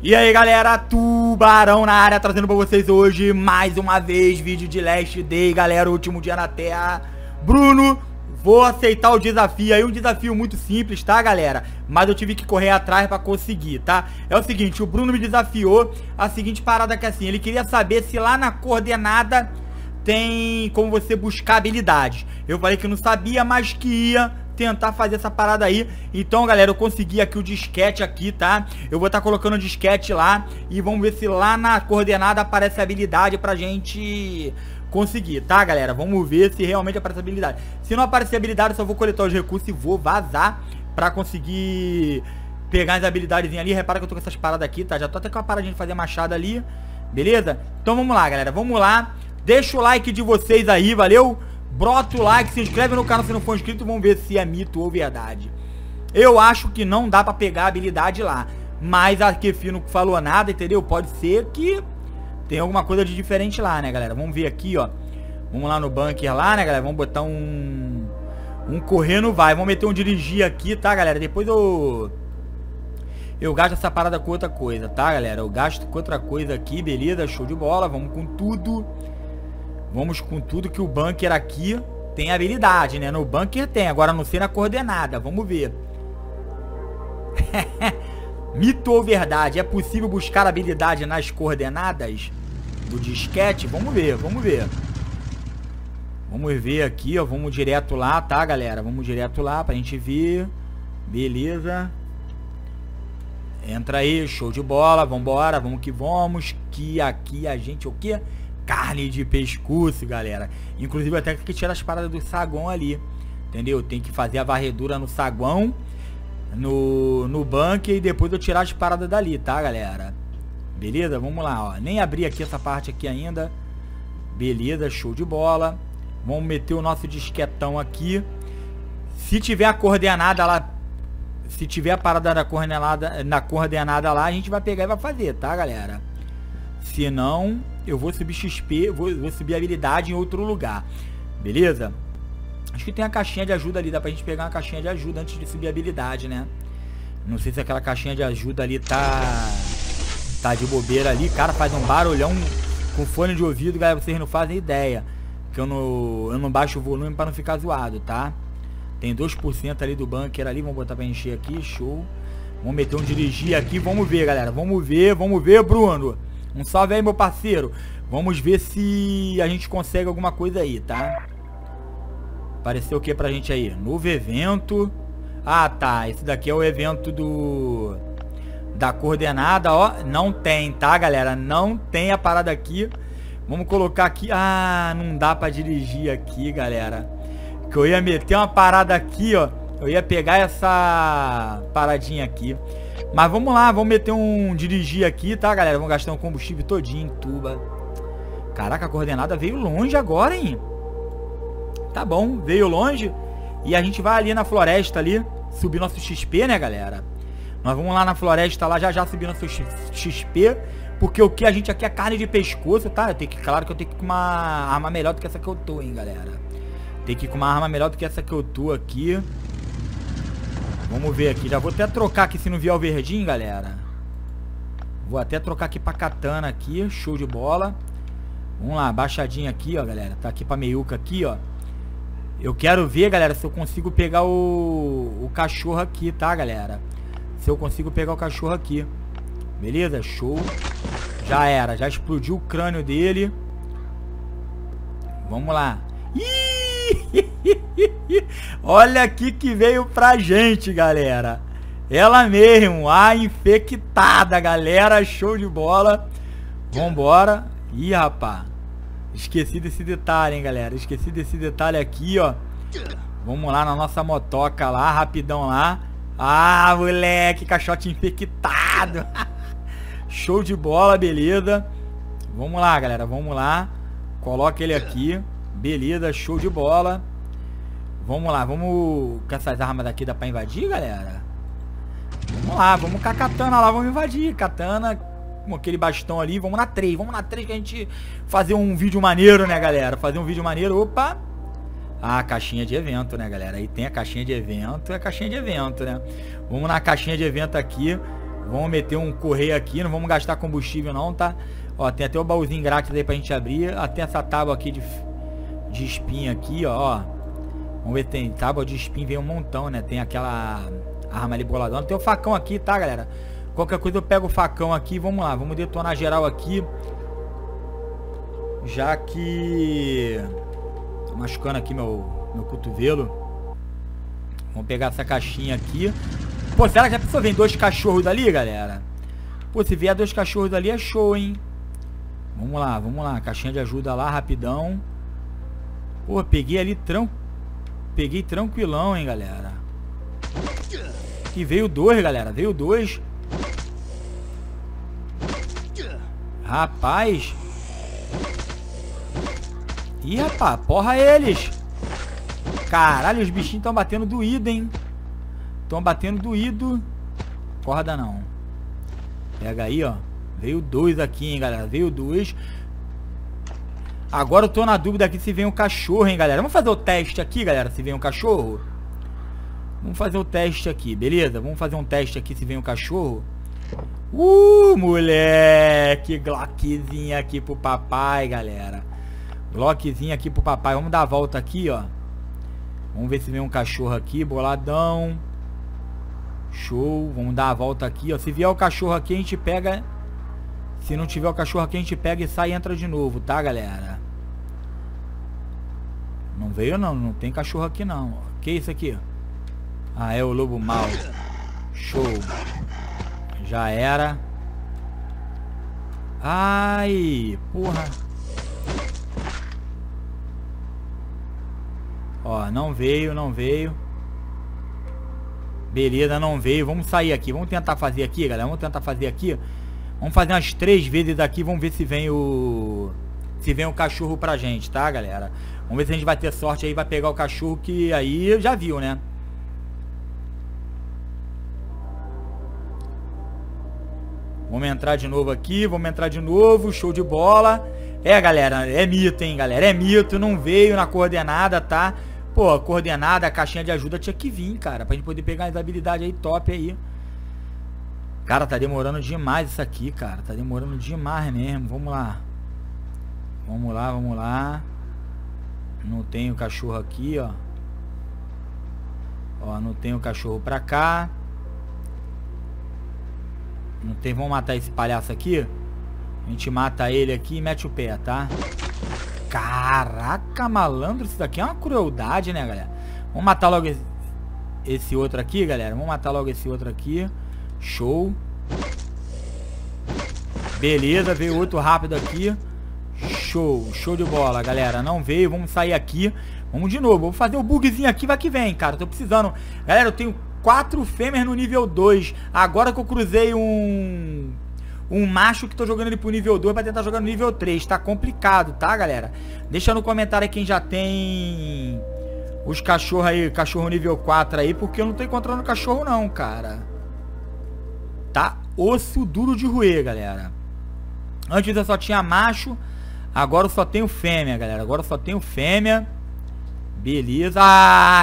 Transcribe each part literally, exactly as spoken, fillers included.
E aí galera, Tubarão na área, trazendo pra vocês hoje mais uma vez vídeo de Last Day, galera, último dia na Terra. Bruno, vou aceitar o desafio aí, um desafio muito simples, tá galera? Mas eu tive que correr atrás pra conseguir, tá? É o seguinte, o Bruno me desafiou a seguinte parada que é assim, ele queria saber se lá na coordenada tem como você buscar habilidades. Eu falei que não sabia, mas que ia tentar fazer essa parada aí. Então galera, eu consegui aqui o disquete aqui, tá? Eu vou estar tá colocando o disquete lá e vamos ver se lá na coordenada aparece a habilidade pra gente conseguir, tá galera? Vamos ver se realmente aparece a habilidade. Se não aparecer a habilidade, eu só vou coletar os recursos e vou vazar pra conseguir pegar as habilidades ali. Repara que eu tô com essas paradas aqui, tá? Já tô até com a paradinha de fazer machado ali, beleza? Então vamos lá galera, vamos lá. Deixa o like de vocês aí, valeu? Brota o like, se inscreve no canal se não for inscrito. Vamos ver se é mito ou verdade. Eu acho que não dá pra pegar a habilidade lá, mas a Kefi não falou nada, entendeu? Pode ser que tem alguma coisa de diferente lá, né, galera? Vamos ver aqui, ó. Vamos lá no bunker lá, né, galera? Vamos botar um... Um correr no vai. Vamos meter um dirigir aqui, tá, galera? Depois eu... Eu gasto essa parada com outra coisa, tá, galera? Eu gasto com outra coisa aqui, beleza? Show de bola. Vamos com tudo. Vamos com tudo que o bunker aqui tem habilidade, né? No bunker tem, agora não sei na coordenada. Vamos ver. Mito ou verdade? É possível buscar habilidade nas coordenadas do disquete? Vamos ver, vamos ver. Vamos ver aqui, ó. Vamos direto lá, tá, galera? Vamos direto lá pra gente ver. Beleza. Entra aí, show de bola. Vambora, vamos que vamos. Que aqui a gente o quê? Carne de pescoço, galera. Inclusive até que tirar as paradas do saguão ali, entendeu? Tem que fazer a varredura no saguão, no, no bunker, e depois eu tirar as paradas dali, tá, galera? Beleza? Vamos lá, ó. Nem abri aqui essa parte aqui ainda. Beleza, show de bola. Vamos meter o nosso disquetão aqui. Se tiver a coordenada lá, se tiver a parada na coordenada, na coordenada lá, a gente vai pegar e vai fazer, tá, galera? Se não, eu vou subir X P, vou, vou subir habilidade em outro lugar. Beleza? Acho que tem a caixinha de ajuda ali. Dá pra gente pegar uma caixinha de ajuda antes de subir habilidade, né? Não sei se aquela caixinha de ajuda ali tá... Tá de bobeira ali. Cara, faz um barulhão com fone de ouvido, galera. Vocês não fazem ideia. Que eu não, eu não baixo o volume pra não ficar zoado, tá? Tem dois por cento ali do bunker ali. Vamos botar pra encher aqui. Show. Vamos meter um dirigir aqui. Vamos ver, galera. Vamos ver, vamos ver, Bruno. Um salve aí, meu parceiro. Vamos ver se a gente consegue alguma coisa aí, tá? Apareceu o que pra gente aí? Novo evento. Ah, tá. Esse daqui é o evento do... Da coordenada, ó. Não tem, tá, galera? Não tem a parada aqui. Vamos colocar aqui. Ah, não dá pra dirigir aqui, galera. Que eu ia meter uma parada aqui, ó. Eu ia pegar essa paradinha aqui. Mas vamos lá, vamos meter um dirigir aqui, tá, galera? Vamos gastar um combustível todinho em tuba. Caraca, a coordenada veio longe agora, hein? Tá bom, veio longe. E a gente vai ali na floresta ali, subir nosso X P, né, galera? Nós vamos lá na floresta lá, já já subir nosso X P. Porque o que a gente aqui é carne de pescoço, tá? Eu tenho que, claro que eu tenho que ir com uma arma melhor do que essa que eu tô, hein, galera? Tem que ir com uma arma melhor do que essa que eu tô aqui. Vamos ver aqui, já vou até trocar aqui se não vier o verdinho, galera. Vou até trocar aqui pra katana aqui, show de bola. Vamos lá, baixadinha aqui, ó, galera. Tá aqui pra meiuca aqui, ó. Eu quero ver, galera, se eu consigo pegar o, o cachorro aqui, tá, galera? Se eu consigo pegar o cachorro aqui. Beleza? Show. Já era, já explodiu o crânio dele. Vamos lá. Ih! Olha aqui que veio pra gente, galera. Ela mesmo, a infectada, galera. Show de bola. Vambora. Ih, rapaz, esqueci desse detalhe, hein, galera. Esqueci desse detalhe aqui, ó. Vamos lá na nossa motoca lá, rapidão lá. Ah, moleque, caixote infectado. Show de bola, beleza. Vamos lá, galera, vamos lá. Coloca ele aqui. Beleza, show de bola. Vamos lá, vamos... Com essas armas daqui dá pra invadir, galera? Vamos lá, vamos com a katana lá, vamos invadir. Katana, com aquele bastão ali. Vamos na três, vamos na três que a gente fazer um vídeo maneiro, né, galera? Fazer um vídeo maneiro, opa. Ah, caixinha de evento, né, galera? Aí tem a caixinha de evento, é a caixinha de evento, né? Vamos na caixinha de evento aqui. Vamos meter um correio aqui, não vamos gastar combustível não, tá? Ó, tem até o baúzinho grátis aí pra gente abrir. Até essa tábua aqui de, de espinho aqui, ó, ó. Vamos ver, tem tábua de espinho, vem um montão, né? Tem aquela arma ali boladona. Tem o facão aqui, tá, galera? Qualquer coisa eu pego o facão aqui. Vamos lá, vamos detonar geral aqui. Já que... Tô machucando aqui meu, meu cotovelo. Vamos pegar essa caixinha aqui. Pô, será que já pensou? Vem dois cachorros dali, galera? Pô, se vier dois cachorros dali é show, hein? Vamos lá, vamos lá. Caixinha de ajuda lá, rapidão. Pô, peguei ali tran... Peguei tranquilão, hein, galera. E veio dois, galera. Veio dois. Rapaz. Ih, rapaz, porra eles. Caralho, os bichinhos estão batendo doído, hein? Estão batendo doído. Corda não. Pega aí, ó. Veio dois aqui, hein, galera. Veio dois. Agora eu tô na dúvida aqui se vem um cachorro, hein, galera. Vamos fazer o teste aqui, galera, se vem um cachorro. Vamos fazer o teste aqui, beleza? Vamos fazer um teste aqui se vem um cachorro. Uh, moleque. Glockzinha aqui pro papai, galera. Glockzinha aqui pro papai. Vamos dar a volta aqui, ó. Vamos ver se vem um cachorro aqui, boladão. Show. Vamos dar a volta aqui, ó. Se vier o cachorro aqui, a gente pega. Se não tiver o cachorro aqui, a gente pega e sai e entra de novo, tá, galera? Não veio, não. Não tem cachorro aqui, não. Que isso aqui? Ah, é o lobo mau. Show. Já era. Ai, porra. Ó, não veio, não veio. Beleza, não veio. Vamos sair aqui. Vamos tentar fazer aqui, galera. Vamos tentar fazer aqui. Vamos fazer umas três vezes aqui. Vamos ver se vem o... Se vem o cachorro pra gente, tá, galera? Vamos ver se a gente vai ter sorte aí. Vai pegar o cachorro que aí já viu, né? Vamos entrar de novo aqui. Vamos entrar de novo. Show de bola. É, galera. É mito, hein, galera. É mito. Não veio na coordenada, tá? Pô, a coordenada, a caixinha de ajuda tinha que vir, cara. Pra gente poder pegar as habilidades aí top aí. Cara, tá demorando demais isso aqui, cara. Tá demorando demais mesmo. Vamos lá. Vamos lá, vamos lá. Não tem o cachorro aqui, ó. Ó, não tem o cachorro pra cá. Não tem... Vamos matar esse palhaço aqui. A gente mata ele aqui e mete o pé, tá? Caraca, malandro. Isso daqui é uma crueldade, né, galera? Vamos matar logo esse, esse outro aqui, galera. Vamos matar logo esse outro aqui. Show. Beleza, veio outro rápido aqui. Show, show de bola, galera. Não veio, vamos sair aqui. Vamos de novo, vou fazer o bugzinho aqui, vai que vem, cara. Tô precisando. Galera, eu tenho quatro fêmeas no nível dois. Agora que eu cruzei um... Um macho que tô jogando ele pro nível dois pra tentar jogar no nível três. Tá complicado, tá, galera? Deixa no comentário aí quem já tem os cachorros aí, cachorro nível quatro aí, porque eu não tô encontrando cachorro não, cara. Tá osso duro de roer, galera. Antes eu só tinha macho. Agora eu só tenho fêmea, galera. Agora eu só tenho fêmea. Beleza. Ah,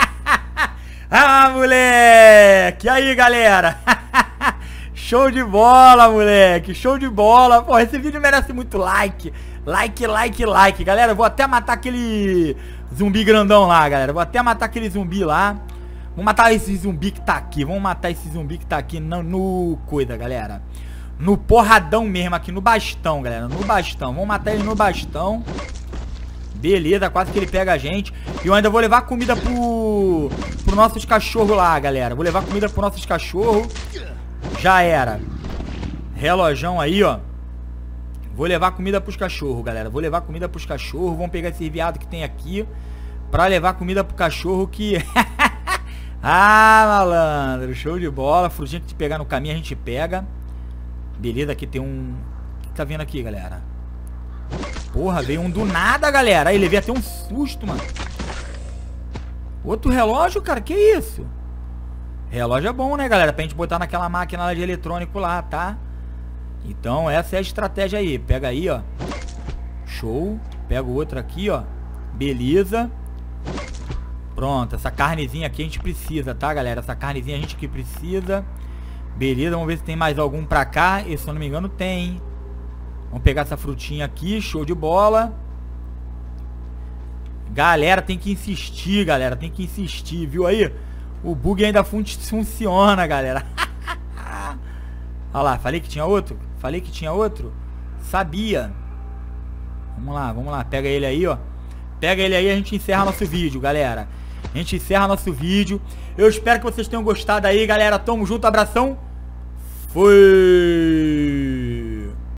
ah moleque. E aí, galera? Show de bola, moleque. Show de bola. Pô, esse vídeo merece muito like. Like, like, like. Galera, eu vou até matar aquele zumbi grandão lá, galera. Vou até matar aquele zumbi lá. Vamos matar esse zumbi que tá aqui. Vamos matar esse zumbi que tá aqui no, no coisa, galera. No porradão mesmo, aqui no bastão, galera. No bastão. Vamos matar ele no bastão. Beleza, quase que ele pega a gente. E eu ainda vou levar comida pro, pro nossos cachorros lá, galera. Vou levar comida pro nossos cachorros. Já era. Relojão aí, ó. Vou levar comida pros cachorros, galera. Vou levar comida pros cachorros. Vamos pegar esse viado que tem aqui pra levar comida pro cachorro que... Ah, malandro. Show de bola. Frutinha que te pegar no caminho a gente pega. Beleza, aqui tem um... O que tá vindo aqui, galera? Porra, veio um do nada, galera. Aí, levei até um susto, mano. Outro relógio, cara? Que isso? Relógio é bom, né, galera? Pra gente botar naquela máquina lá de eletrônico lá, tá? Então, essa é a estratégia aí. Pega aí, ó. Show. Pega o outro aqui, ó. Beleza. Pronto. Essa carnezinha aqui a gente precisa, tá, galera? Essa carnezinha a gente que precisa. Beleza, vamos ver se tem mais algum pra cá. E, se eu não me engano, tem. Vamos pegar essa frutinha aqui, show de bola. Galera, tem que insistir, galera. Tem que insistir, viu aí? O bug ainda fun funciona, galera. Olha lá, falei que tinha outro? Falei que tinha outro? Sabia. Vamos lá, vamos lá. Pega ele aí, ó. Pega ele aí e a gente encerra nosso vídeo, galera. A gente encerra nosso vídeo. Eu espero que vocês tenham gostado aí, galera. Tamo junto, abração. Fui!